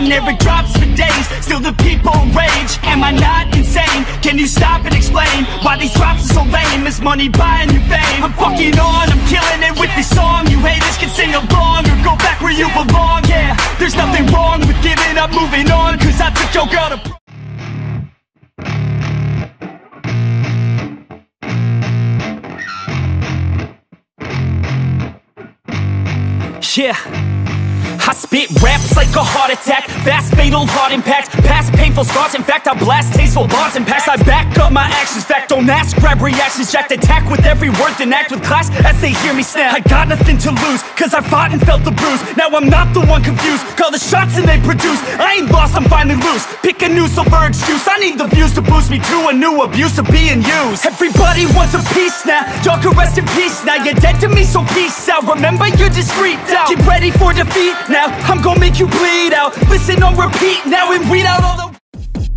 generic drops for days, still the people rage. Am I not insane? Can you stop and explain why these drops are so lame? Is money buying you fame? I'm fucking on, I'm killing it with this song. You haters can sing along or go back where you belong. Yeah, there's nothing wrong with giving up, moving on, cause I took your girl to yeah. I spit raps like a heart attack, fast fatal heart impact, past painful scars. In fact, I blast tasteful bars and packs. I back up my actions, fact don't ask, grab reactions, jacked attack with every word, then act with class as they hear me snap. I got nothing to lose, cause I fought and felt the bruise. Now I'm not the one confused, call the shots and they produce. I ain't lost, I'm finally loose, pick a new silver excuse. I need the views to boost me to a new abuse of being used. Everybody wants a piece now, y'all can rest in peace now. You're dead to me, so peace out, remember you're discreet out. Get ready for defeat now, I'm gonna make you bleed out. Listen on repeat now and read out all the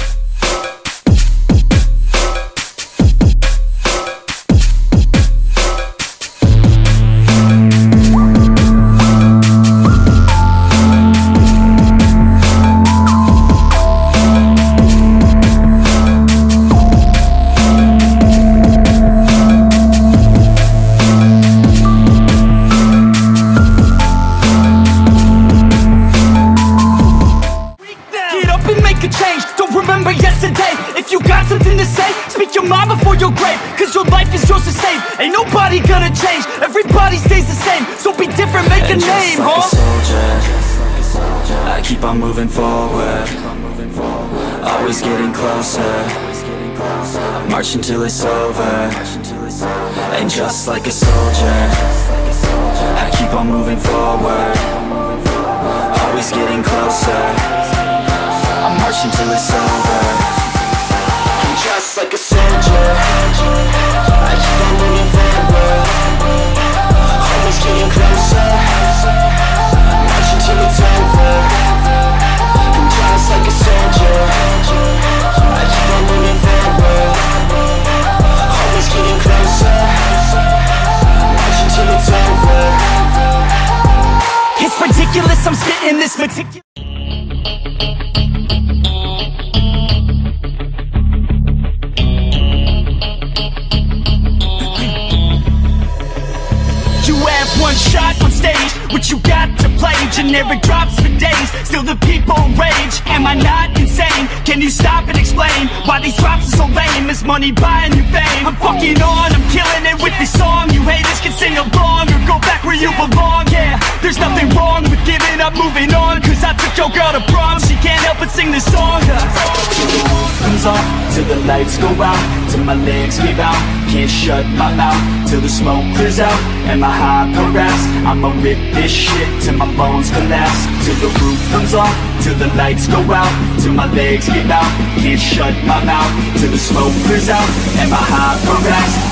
before your grave, cause your life is yours to save. Ain't nobody gonna change, everybody stays the same. So be different, make a name, like a soldier, I keep on moving forward, always getting closer. I march until it's over. And just like a soldier, I keep on moving forward, always getting closer. I march until it's over. Just like a soldier, I keep on moving forward, always getting closer. March until it's over. And just like a soldier, I keep on moving forward, always getting closer. March until it's over. It's ridiculous, I'm spitting this meticulous. One shot on stage, what you got to play? Generic drops for days, still the people rage. Am I not insane? Can you stop and explain why these drops are so lame? Is money buying you fame? I'm fucking on, I'm killing it with this song. You haters can sing along or go back where you belong. Yeah, there's nothing wrong with giving up, moving on, cause I took your girl to prom, she can't help but sing this song. Till the roof comes off, till the lights go out, till my legs give out, can't shut my mouth, till the smoke clears out and my high harass. I'ma rip this shit till my bones collapse. Till the roof comes off, till the lights go out, till my legs give out, can't shut my mouth, till the smoke clears out and my high harass.